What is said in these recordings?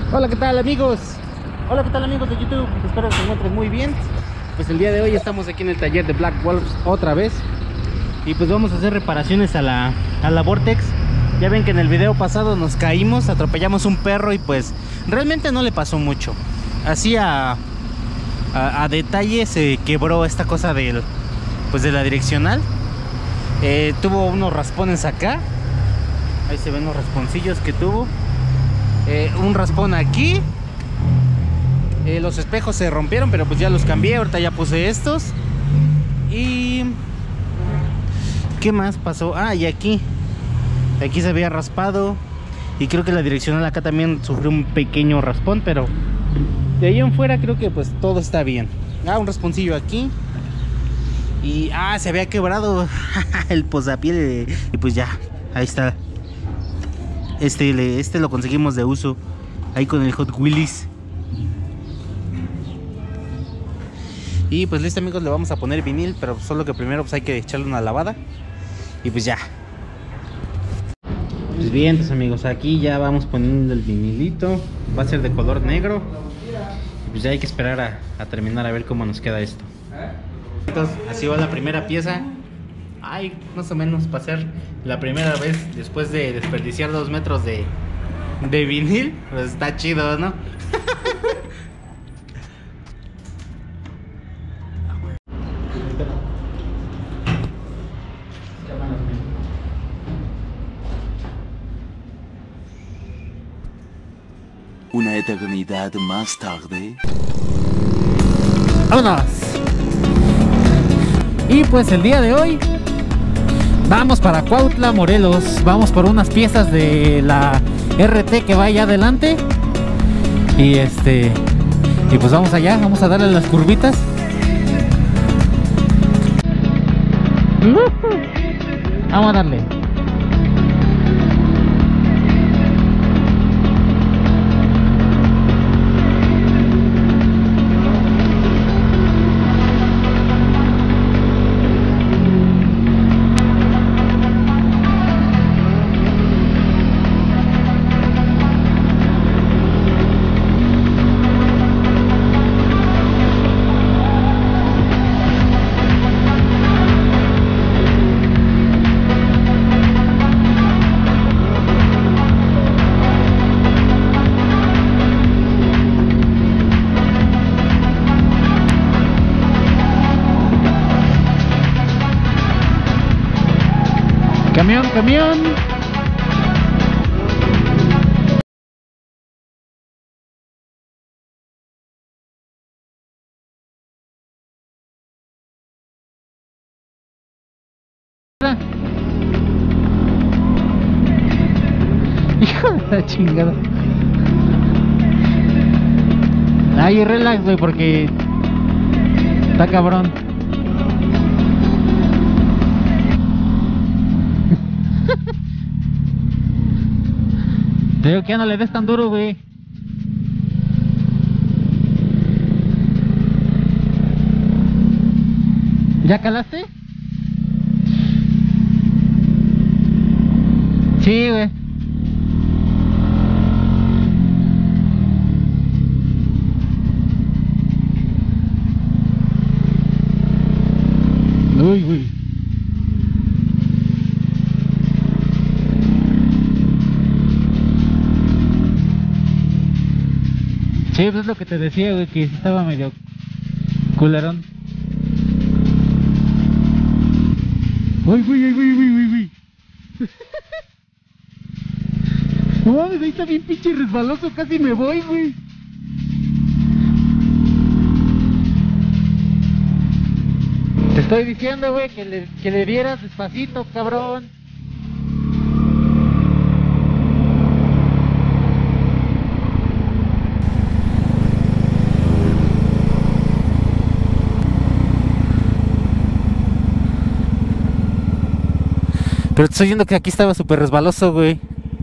Hola, ¿qué tal amigos? Hola, ¿qué tal amigos de YouTube? Espero que se encuentren muy bien. Pues el día de hoy estamos aquí en el taller de Black Wolves otra vez. Y pues vamos a hacer reparaciones a la Vortex. Ya ven que en el video pasado nos caímos, atropellamos un perro y pues realmente no le pasó mucho. Así a detalle se quebró esta cosa de la direccional. Tuvo unos raspones acá. Ahí se ven los rasponcillos que tuvo. Un raspón aquí. Los espejos se rompieron, pero pues ya los cambié. Ahorita ya puse estos. Y ¿qué más pasó? Ah, y aquí se había raspado. Y creo que la direccional acá también sufrió un pequeño raspón, pero de ahí en fuera creo que pues todo está bien. Un rasponcillo aquí. Y se había quebrado el posapié. Y pues ya, ahí está. Este lo conseguimos de uso ahí con el Hot Wheelies. Y pues listo amigos, le vamos a poner vinil, pero solo que primero pues hay que echarle una lavada. Y pues ya. Pues bien, pues amigos, aquí ya vamos poniendo el vinilito. Va a ser de color negro. Y pues ya hay que esperar a terminar a ver cómo nos queda esto. Entonces, así va la primera pieza. Más o menos para ser la primera vez después de desperdiciar 2 metros de vinil, pues está chido, ¿no? Una eternidad más tarde. ¡Vámonos! Y pues el día de hoy vamos para Cuautla, Morelos. Vamos por unas piezas de la RT que va allá adelante. Y pues vamos allá, vamos a darle las curvitas. Vamos a darle. Camión. Hijo de la chingada. Relax, güey, porque está cabrón. Te digo que ya no le des tan duro, güey. ¿Ya calaste? Sí, güey. Uy, güey. Sí, pues es lo que te decía, güey, que estaba medio culerón. Uy, güey. No mames, ahí está bien pinche resbaloso, casi me voy, güey. Te estoy diciendo, güey, que le dieras despacito, cabrón. Pero te estoy diciendo que aquí estaba súper resbaloso, güey.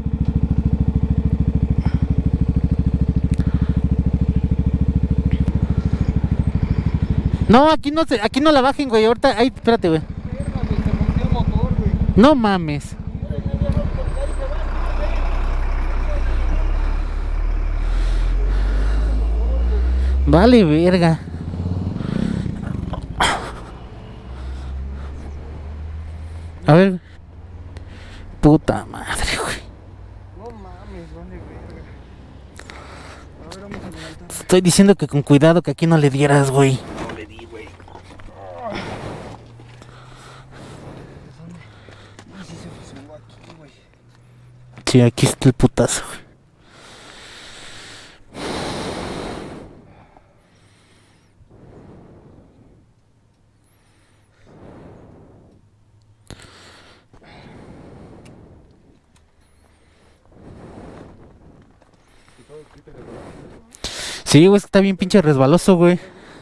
No, aquí no la bajen, güey. Ahorita, espérate, güey. No mames. Vale, verga. A ver. Puta madre, güey. No mames, vale, verga. A ver, vamos a levantar. Te estoy diciendo que con cuidado, que aquí no le dieras, güey. No le di, güey. ¿Dónde? Sí se fue aquí, güey. Sí, aquí está el putazo, güey. Sí, güey, es que está bien pinche resbaloso, güey.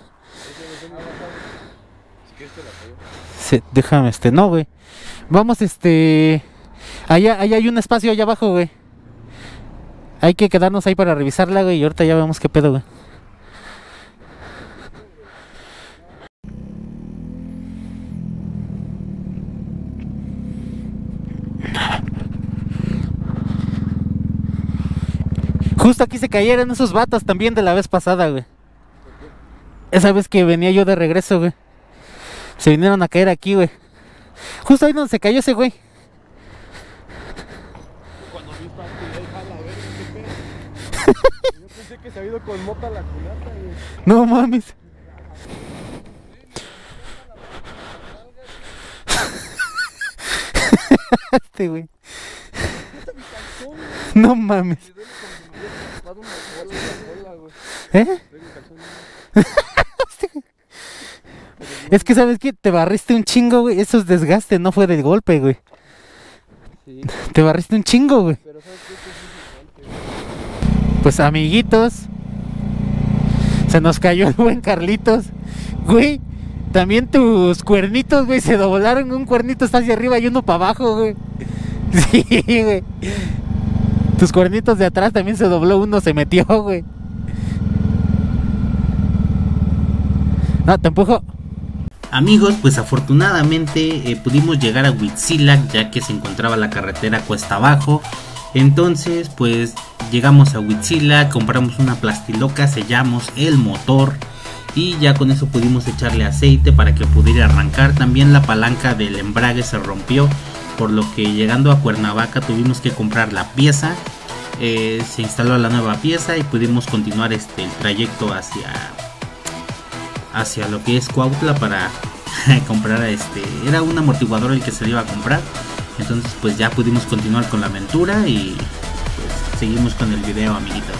Sí, déjame, no, güey. Vamos, allá hay un espacio allá abajo, güey. Hay que quedarnos ahí para revisarla, güey, y ahorita ya vemos qué pedo, güey. Justo aquí se cayeron esos vatos también de la vez pasada, güey. Esa vez que venía yo de regreso, güey. Se vinieron a caer aquí, güey. Justo ahí donde se cayó ese güey. Cuando vi esta actividad, jala, a ver, qué pedo. Yo pensé que se había ido con mota la culata, güey. No mames. Este güey. No mames. ¿Eh? Es que sabes que te barriste un chingo, güey. Eso es desgaste, no fue de golpe, güey. Sí. Te barriste un chingo, güey. Pero ¿sabes qué? Esto es importante. Pues amiguitos, se nos cayó el buen Carlitos. Güey, también tus cuernitos, güey, se doblaron. Un cuernito está hacia arriba y uno para abajo, güey. Sí, güey. Tus cuernitos de atrás también se dobló, uno se metió, güey. No, te empujo. Amigos, pues afortunadamente pudimos llegar a Huitzilac, ya que se encontraba la carretera cuesta abajo. Entonces, pues llegamos a Huitzilac, compramos una plastiloca, sellamos el motor y ya con eso pudimos echarle aceite para que pudiera arrancar. También la palanca del embrague se rompió, por lo que llegando a Cuernavaca tuvimos que comprar la pieza. Se instaló la nueva pieza y pudimos continuar el trayecto hacia lo que es Cuautla para comprar era un amortiguador el que se le iba a comprar. Entonces pues ya pudimos continuar con la aventura y pues seguimos con el video, amiguitos.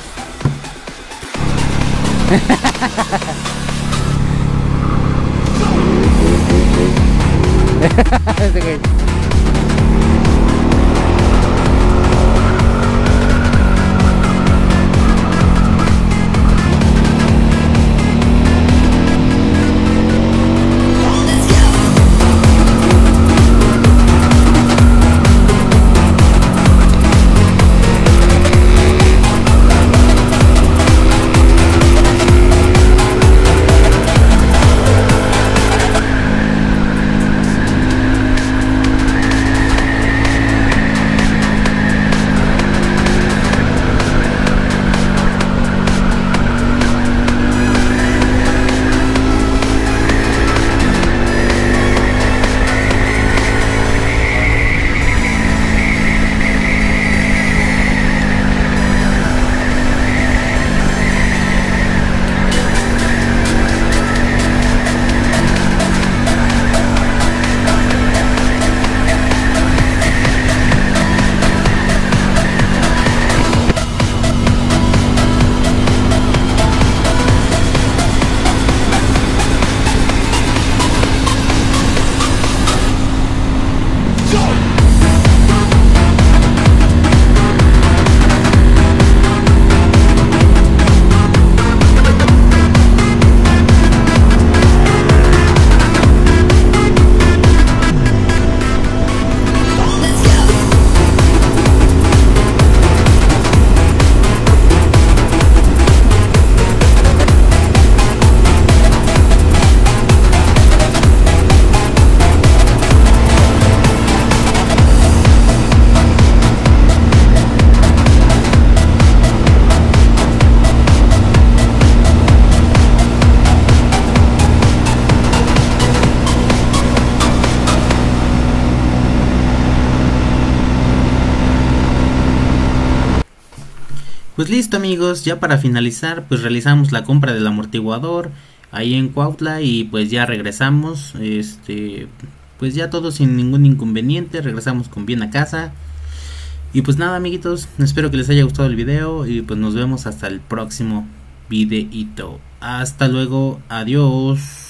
Pues listo amigos, ya para finalizar pues realizamos la compra del amortiguador ahí en Cuautla y pues ya regresamos, pues ya todo sin ningún inconveniente, regresamos con bien a casa. Y pues nada amiguitos, espero que les haya gustado el video y pues nos vemos hasta el próximo videito. Hasta luego, adiós.